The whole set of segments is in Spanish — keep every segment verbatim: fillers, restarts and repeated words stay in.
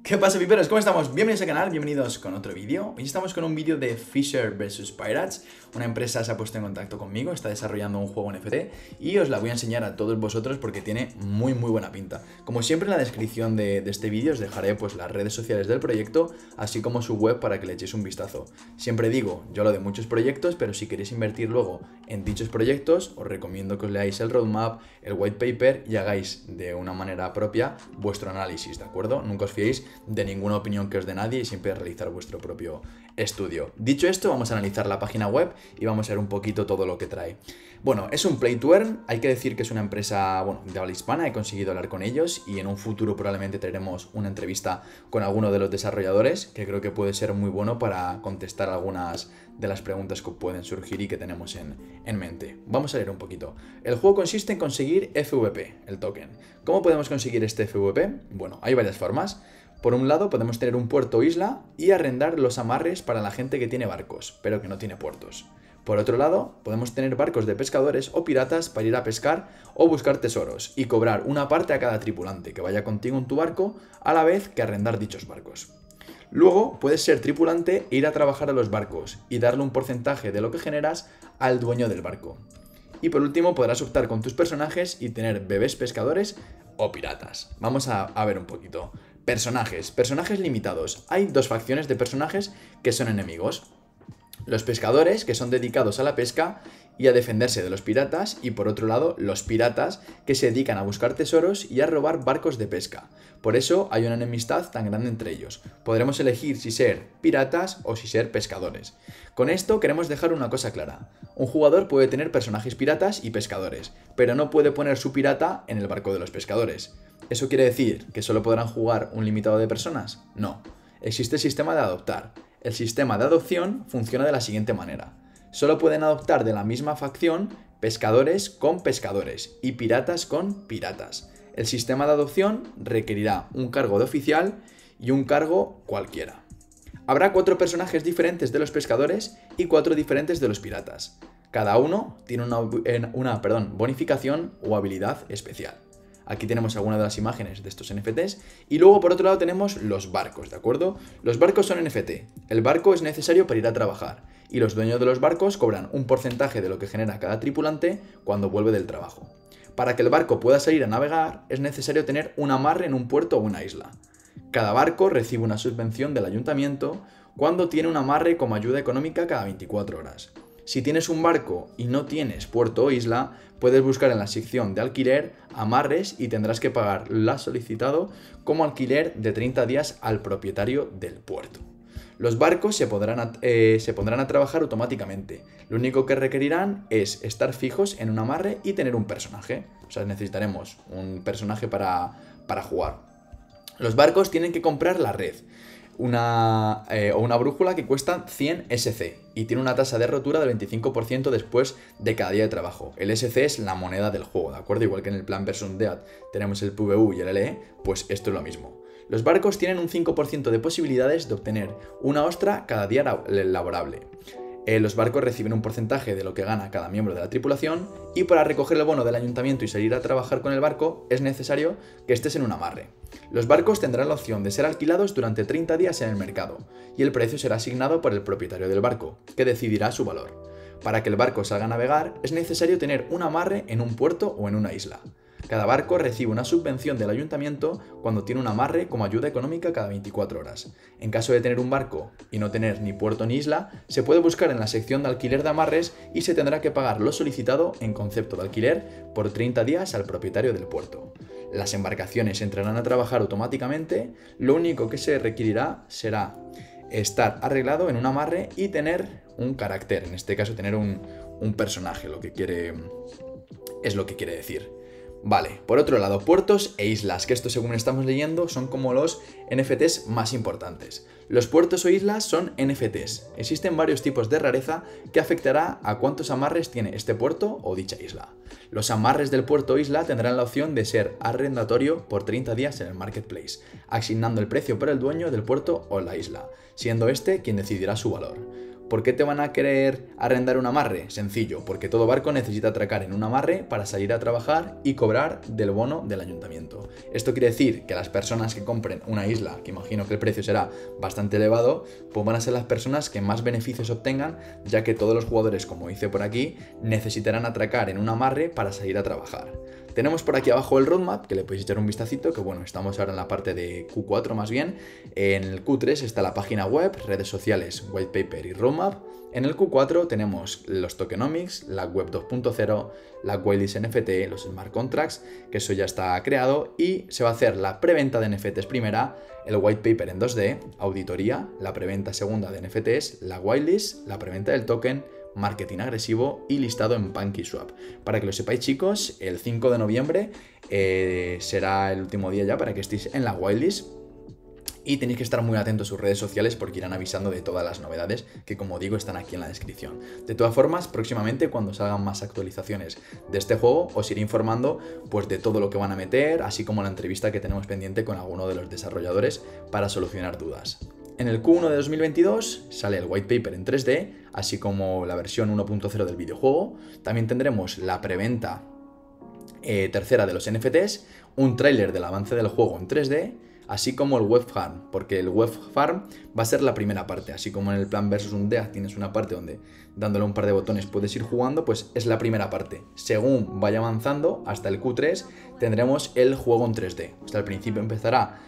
¿Qué pasa, piperos? ¿Cómo estamos? Bienvenidos al canal, bienvenidos con otro vídeo. Hoy estamos con un vídeo de Fisher versus. Pirates. Una empresa se ha puesto en contacto conmigo, está desarrollando un juego N F T y os la voy a enseñar a todos vosotros porque tiene muy muy buena pinta. Como siempre, en la descripción de, de este vídeo os dejaré pues las redes sociales del proyecto, así como su web para que le echéis un vistazo. Siempre digo, yo lo de muchos proyectos, pero si queréis invertir luego en dichos proyectos, os recomiendo que os leáis el roadmap, el white paper y hagáis de una manera propia vuestro análisis, ¿de acuerdo? Nunca os fiéis de ninguna opinión que os dé nadie y siempre realizar vuestro propio estudio. Dicho esto, vamos a analizar la página web y vamos a ver un poquito todo lo que trae. Bueno, es un play to earn, hay que decir que es una empresa, bueno, de habla hispana, he conseguido hablar con ellos y en un futuro probablemente traeremos una entrevista con alguno de los desarrolladores, que creo que puede ser muy bueno para contestar algunas de las preguntas que pueden surgir y que tenemos en, en mente. Vamos a leer un poquito. El juego consiste en conseguir F V P, el token. ¿Cómo podemos conseguir este F V P? Bueno, hay varias formas. Por un lado, podemos tener un puerto o isla y arrendar los amarres para la gente que tiene barcos, pero que no tiene puertos. Por otro lado, podemos tener barcos de pescadores o piratas para ir a pescar o buscar tesoros y cobrar una parte a cada tripulante que vaya contigo en tu barco, a la vez que arrendar dichos barcos. Luego, puedes ser tripulante e ir a trabajar a los barcos y darle un porcentaje de lo que generas al dueño del barco. Y por último, podrás optar con tus personajes y tener bebés pescadores o piratas. Vamos a, a ver un poquito. Personajes. Personajes limitados. Hay dos facciones de personajes que son enemigos. Los pescadores, que son dedicados a la pesca y a defenderse de los piratas, y por otro lado, los piratas, que se dedican a buscar tesoros y a robar barcos de pesca. Por eso hay una enemistad tan grande entre ellos. Podremos elegir si ser piratas o si ser pescadores. Con esto queremos dejar una cosa clara. Un jugador puede tener personajes piratas y pescadores, pero no puede poner su pirata en el barco de los pescadores. ¿Eso quiere decir que solo podrán jugar un limitado de personas? No. Existe el sistema de adoptar. El sistema de adopción funciona de la siguiente manera. Solo pueden adoptar de la misma facción pescadores con pescadores y piratas con piratas. El sistema de adopción requerirá un cargo de oficial y un cargo cualquiera. Habrá cuatro personajes diferentes de los pescadores y cuatro diferentes de los piratas. Cada uno tiene una, una perdón, bonificación o habilidad especial. Aquí tenemos algunas de las imágenes de estos N F Ts. Y luego por otro lado tenemos los barcos, ¿de acuerdo? Los barcos son N F T. El barco es necesario para ir a trabajar. Y los dueños de los barcos cobran un porcentaje de lo que genera cada tripulante cuando vuelve del trabajo. Para que el barco pueda salir a navegar es necesario tener un amarre en un puerto o una isla. Cada barco recibe una subvención del ayuntamiento cuando tiene un amarre como ayuda económica cada veinticuatro horas. Si tienes un barco y no tienes puerto o isla, puedes buscar en la sección de alquiler amarres y tendrás que pagar lo solicitado como alquiler de treinta días al propietario del puerto. Los barcos se, podrán a, eh, se pondrán a trabajar automáticamente. Lo único que requerirán es estar fijos en un amarre y tener un personaje. O sea, necesitaremos un personaje para, para jugar. Los barcos tienen que comprar la red. Una, eh, o una brújula que cuesta cien S C y tiene una tasa de rotura del veinticinco por ciento después de cada día de trabajo. El S C es la moneda del juego, ¿de acuerdo? Igual que en el Plan versus. Dead tenemos el P V U y el L E, pues esto es lo mismo. Los barcos tienen un cinco por ciento de posibilidades de obtener una ostra cada día laborable. Eh, los barcos reciben un porcentaje de lo que gana cada miembro de la tripulación y para recoger el bono del ayuntamiento y salir a trabajar con el barco es necesario que estés en un amarre. Los barcos tendrán la opción de ser alquilados durante treinta días en el mercado y el precio será asignado por el propietario del barco, que decidirá su valor. Para que el barco salga a navegar es necesario tener un amarre en un puerto o en una isla. Cada barco recibe una subvención del ayuntamiento cuando tiene un amarre como ayuda económica cada veinticuatro horas. En caso de tener un barco y no tener ni puerto ni isla, se puede buscar en la sección de alquiler de amarres y se tendrá que pagar lo solicitado en concepto de alquiler por treinta días al propietario del puerto. Las embarcaciones entrarán a trabajar automáticamente, lo único que se requerirá será estar arreglado en un amarre y tener un carácter, en este caso tener un, un personaje, lo que quiere, es lo que quiere decir. Vale, por otro lado, puertos e islas, que esto según estamos leyendo son como los N F Ts más importantes. Los puertos o islas son N F Ts. Existen varios tipos de rareza que afectará a cuántos amarres tiene este puerto o dicha isla. Los amarres del puerto o isla tendrán la opción de ser arrendatorio por treinta días en el marketplace, asignando el precio por el dueño del puerto o la isla, siendo este quien decidirá su valor. ¿Por qué te van a querer arrendar un amarre? Sencillo, porque todo barco necesita atracar en un amarre para salir a trabajar y cobrar del bono del ayuntamiento. Esto quiere decir que las personas que compren una isla, que imagino que el precio será bastante elevado, pues van a ser las personas que más beneficios obtengan, ya que todos los jugadores, como dice por aquí, necesitarán atracar en un amarre para salir a trabajar. Tenemos por aquí abajo el roadmap, que le podéis echar un vistacito, que bueno, estamos ahora en la parte de Q cuatro más bien. En el Q tres está la página web, redes sociales, white paper y roadmap. En el Q cuatro tenemos los tokenomics, la web dos punto cero, la whitelist N F T, los smart contracts, que eso ya está creado, y se va a hacer la preventa de N F Ts primera, el white paper en dos D, auditoría, la preventa segunda de N F Ts, la whitelist, la preventa del token, marketing agresivo y listado en PancakeSwap. Para que lo sepáis, chicos, el cinco de noviembre eh, será el último día ya para que estéis en la whitelist. Y tenéis que estar muy atentos a sus redes sociales porque irán avisando de todas las novedades que, como digo, están aquí en la descripción. De todas formas, próximamente, cuando salgan más actualizaciones de este juego, os iré informando pues, de todo lo que van a meter, así como la entrevista que tenemos pendiente con alguno de los desarrolladores para solucionar dudas. En el Q uno de dos mil veintidós sale el white paper en tres D, así como la versión uno punto cero del videojuego. También tendremos la preventa eh, tercera de los N F Ts, un tráiler del avance del juego en tres D, así como el web farm, porque el web farm va a ser la primera parte, así como en el Plan versus. Undead tienes una parte donde dándole un par de botones puedes ir jugando, pues es la primera parte. Según vaya avanzando hasta el Q tres tendremos el juego en tres D. Hasta el principio empezará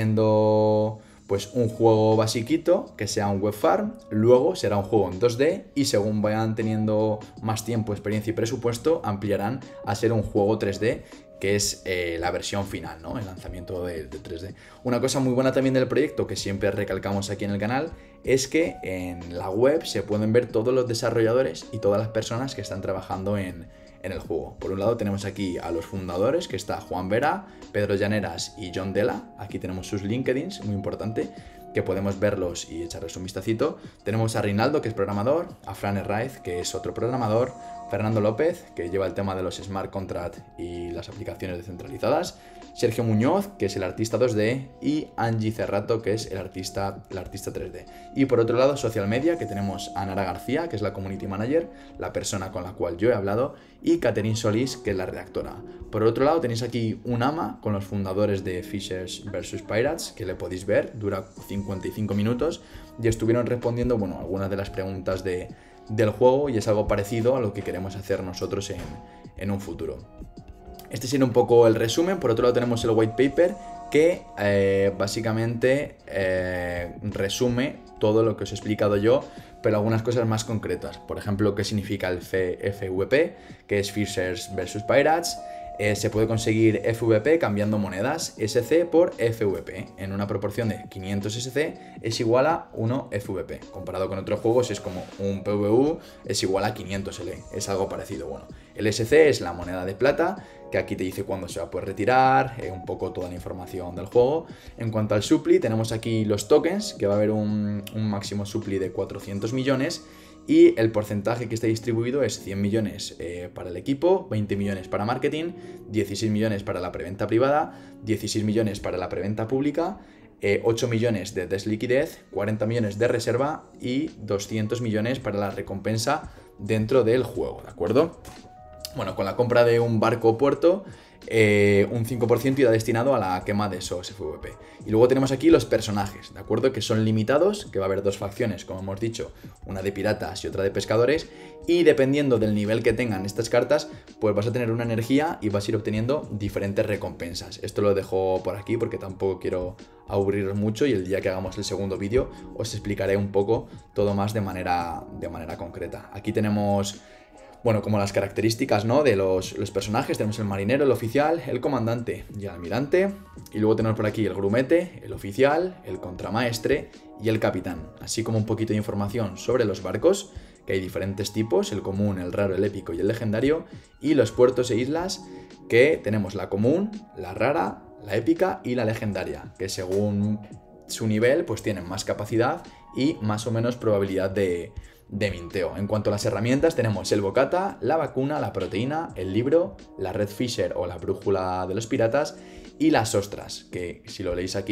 siendo pues un juego basiquito, que sea un web farm, luego será un juego en dos D y según vayan teniendo más tiempo, experiencia y presupuesto, ampliarán a ser un juego tres D, que es eh, la versión final, ¿no? El lanzamiento de, de tres D. Una cosa muy buena también del proyecto, que siempre recalcamos aquí en el canal, es que en la web se pueden ver todos los desarrolladores y todas las personas que están trabajando en, en el juego. Por un lado tenemos aquí a los fundadores, que está Juan Vera, Pedro Llaneras y John Della. Aquí tenemos sus LinkedIns, muy importante, que podemos verlos y echarles un vistacito. Tenemos a Rinaldo, que es programador, a Fran Herraiz, que es otro programador, Fernando López, que lleva el tema de los smart contracts y las aplicaciones descentralizadas, Sergio Muñoz, que es el artista dos D, y Angie Cerrato, que es el artista, el artista tres D. Y por otro lado, social media, que tenemos a Nara García, que es la community manager, la persona con la cual yo he hablado, y Catherine Solís, que es la redactora. Por otro lado, tenéis aquí un ama con los fundadores de Fishers versus. Pirates, que le podéis ver, dura cincuenta y cinco minutos, y estuvieron respondiendo, bueno, algunas de las preguntas de, del juego, y es algo parecido a lo que queremos hacer nosotros en, en un futuro. Este sería un poco el resumen. Por otro lado tenemos el white paper, que eh, básicamente eh, resume todo lo que os he explicado yo, pero algunas cosas más concretas. Por ejemplo, qué significa el F V P, que es Fishers versus. Pirates. Eh, se puede conseguir F V P cambiando monedas S C por F V P en una proporción de quinientos S C es igual a uno F V P. Comparado con otros juegos es como un P V U es igual a quinientos L, es algo parecido. Bueno, el S C es la moneda de plata, que aquí te dice cuándo se va a poder retirar, eh, un poco toda la información del juego. En cuanto al supply, tenemos aquí los tokens, que va a haber un, un máximo supply de cuatrocientos millones. Y el porcentaje que está distribuido es cien millones eh, para el equipo, veinte millones para marketing, dieciséis millones para la preventa privada, dieciséis millones para la preventa pública, eh, ocho millones de desliquidez, cuarenta millones de reserva y doscientos millones para la recompensa dentro del juego, ¿de acuerdo? Bueno, con la compra de un barco o puerto, eh, un cinco por ciento irá destinado a la quema de esos F V P. Y luego tenemos aquí los personajes, ¿de acuerdo? Que son limitados, que va a haber dos facciones, como hemos dicho, una de piratas y otra de pescadores, y dependiendo del nivel que tengan estas cartas, pues vas a tener una energía y vas a ir obteniendo diferentes recompensas. Esto lo dejo por aquí porque tampoco quiero aburriros mucho, y el día que hagamos el segundo vídeo os explicaré un poco todo más de manera, de manera concreta. Aquí tenemos, bueno, como las características, ¿no?, de los, los personajes. Tenemos el marinero, el oficial, el comandante y el almirante. Y luego tenemos por aquí el grumete, el oficial, el contramaestre y el capitán. Así como un poquito de información sobre los barcos, que hay diferentes tipos, el común, el raro, el épico y el legendario. Y los puertos e islas, que tenemos la común, la rara, la épica y la legendaria, que según su nivel pues tienen más capacidad y más o menos probabilidad de... de minteo. En cuanto a las herramientas, tenemos el bocata, la vacuna, la proteína, el libro, la red Fisher o la brújula de los piratas y las ostras, que si lo leéis aquí,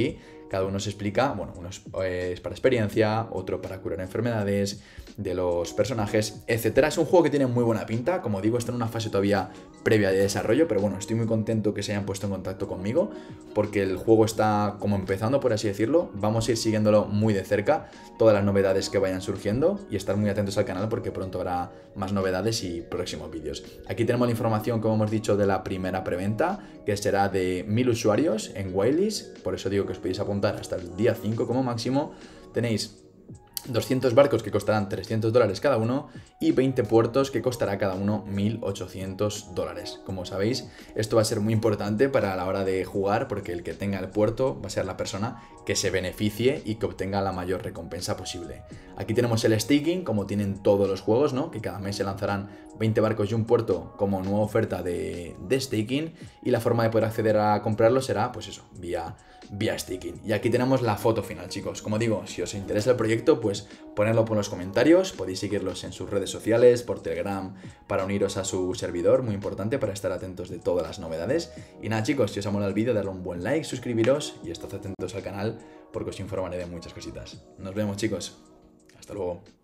cada uno se explica, bueno, uno es, eh, es para experiencia, otro para curar enfermedades de los personajes, etcétera. Es un juego que tiene muy buena pinta, como digo, está en una fase todavía previa de desarrollo, pero bueno, estoy muy contento que se hayan puesto en contacto conmigo, porque el juego está como empezando, por así decirlo. Vamos a ir siguiéndolo muy de cerca, todas las novedades que vayan surgiendo, y estar muy atentos al canal porque pronto habrá más novedades y próximos vídeos. Aquí tenemos la información, como hemos dicho, de la primera preventa, que será de mil usuarios en Waitlist, por eso digo que os podéis apuntar hasta el día cinco como máximo. Tenéis doscientos barcos que costarán trescientos dólares cada uno y veinte puertos que costará cada uno mil ochocientos dólares. Como sabéis, esto va a ser muy importante para la hora de jugar, porque el que tenga el puerto va a ser la persona que se beneficie y que obtenga la mayor recompensa posible. Aquí tenemos el staking, como tienen todos los juegos, ¿no? Que cada mes se lanzarán veinte barcos y un puerto como nueva oferta de, de staking, y la forma de poder acceder a comprarlo será, pues eso, vía, vía staking. Y aquí tenemos la foto final, chicos. Como digo, si os interesa el proyecto, pues ponedlo por los comentarios, podéis seguirlos en sus redes sociales, por Telegram, para uniros a su servidor, muy importante para estar atentos de todas las novedades. Y nada, chicos, si os ha molado el vídeo, darle un buen like, suscribiros y estad atentos al canal porque os informaré de muchas cositas. Nos vemos, chicos. Hasta luego.